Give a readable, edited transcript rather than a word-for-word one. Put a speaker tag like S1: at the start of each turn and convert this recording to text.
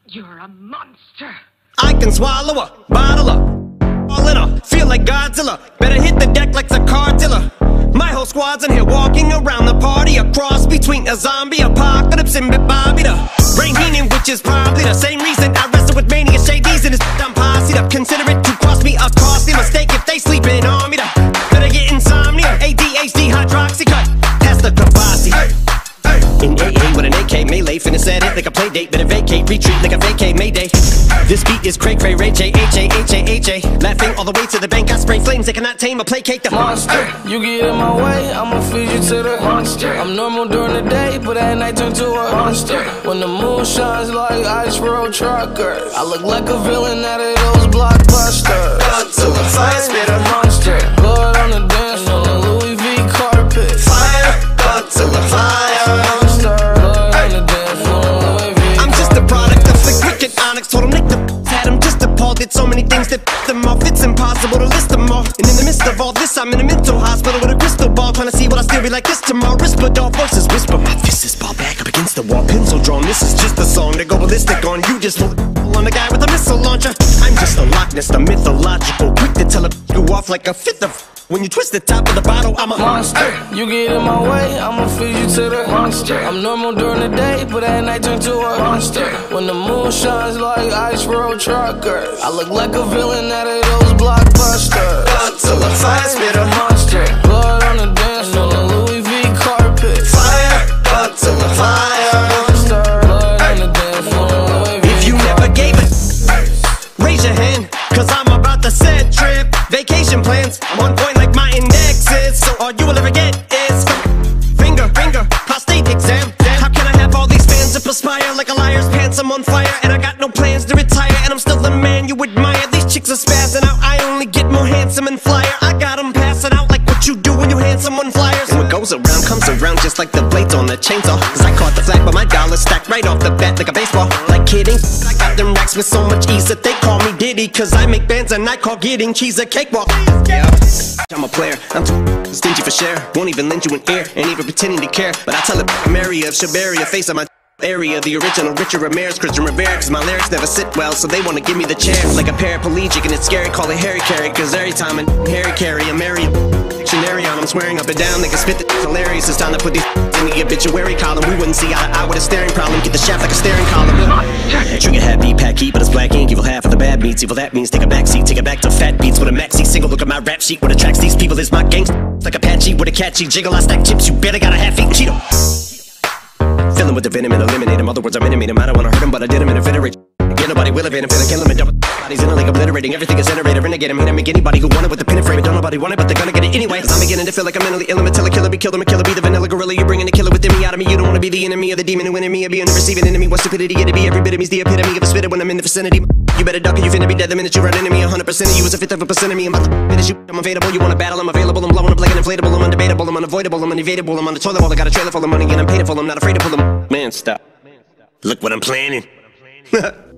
S1: You're a monster.
S2: I can swallow a bottle up, all in her, feel like Godzilla. Better hit the deck like the car dealer. My whole squad's in here walking around the party, a cross between a zombie apocalypse and Bobby the Brain Heenan, which is probably the same reason I wrestle with mania shades and his dumb posse to consider it to cost me a costly mistake if they sleeping on me. To better get insomnia, ADHD, hydroxy cut, past the Kavasi. In AA with an AK melee, finna set it like a play date. Better vacate, retreat like a vacate Mayday. This beat is Craig Ray Ray J H A H A H A. Laughing all the way to the bank, I spray flames they cannot tame or placate the
S3: monster. You get in my way, I'ma feed you to the monster. I'm normal during the day, but at night turn to a monster. When the moon shines like ice road truckers, I look like a villain out of those blockbusters.
S2: Up to the fire, spit a
S3: monster. Blood on the dance floor, the Louis V carpet.
S2: Fire, up to the fire. Told him Nick the had him just appalled. Did so many things that them off, it's impossible to list them all. And in the midst of all this, I'm in a mental hospital with a crystal ball, trying to see what I still be like this tomorrow. Rispadol voices whisper, my fist is ball back up against the wall, pencil drawn. This is just a song to go ballistic on. You just on the guy with a missile launcher. I'm just a Loch Ness, the mythological, quick to tell you off like a fifth of. When you twist the top of the bottle, I'm a
S3: monster. You get in my way, I'ma feed you to the monster. I'm normal during the day, but at night turn to a monster. When the moon shines like ice road truckers, I look like a villain out of those blockbusters.
S2: Up to the fire, spit a
S3: monster. Blood on the dance floor, the Louis V carpet.
S2: Fire, up to the fire.
S3: Monster. Blood on the dance floor, Louis V.
S2: If you never gave it, raise your hand, cause I'm about to set trip. Vacation plans, I'm on point like my index is. So all you will ever get is finger, prostate exam. How can I have all these fans that perspire like a liar's pants? I'm on fire and I got no plans to retire, and I'm still the man you admire. These chicks are spazzing out, I only get more handsome and flyer. I got them passing out like what you do when you hand someone flyers. And what goes around comes around just like the blades on the chainsaw. Cause I caught the flag but my dollar's stacked right off the bat like a baseball. Like kidding, I got them racks with so much ease that they call me Diddy. Cause I make bands and I call getting cheese a cakewalk. Yeah, I'm a player, I'm too stingy for share. Won't even lend you an ear, ain't even pretending to care. But I tell it, I'm area of Shabaria, face on my area. The original Richard Ramirez, Christian Rivera. Cause my lyrics never sit well, so they wanna give me the chair. Like a paraplegic and it's scary, call it Harry Carry. Cause every time I Harry Carry, I'm Mary dictionary on. I'm swearing up and down, they can spit the hilarious. It's time to put these in the obituary column. We wouldn't see eye to eye with a staring problem. Get the shaft like a staring column. Trigger happy, pack heat, but it's black ink. Evil half of the bad meats. Evil that means take a backseat, take it back to fat beats with a maxi single. Look at my rap sheet. What attracts these people is my gangsta. Like Apache with a catchy jiggle. I stack chips, you better got a half-eaten Cheeto. Fill him with the venom and eliminate him. Other words, I'm intimate him. I don't wanna hurt him, but I did him in a federate. Get nobody will evade him, finna kill him and double bodies in a league obliterating. Everything is generated, renegade him. Hit him, make anybody who want it with the pin and frame it. Don't nobody want it, but they're gonna get it anyway. Cause I'm beginning to feel like I'm mentally ill. I'm until a killer be killed. I'm a killer, be the vanilla gorilla. You're bringing the killer within me out of me. You don't wanna be the enemy of the demon who in me. Or be in the receiving enemy. What stupidity it'd be. Every bit of me's the epitome of a spitter when I'm in the vicinity. You better duck or you finna be dead the minute you run into me. 100% of you is a fifth of a percent of me. I'm about to finish you. I'm available. You wanna battle? I'm available. I'm blowing up like an inflatable. I'm undebatable. I'm unavoidable. I'm unevadable. I'm on the toilet bowl. I got a trailer full of money and I'm paid for. I'm not afraid to pull them. Man, stop. Look what I'm planning.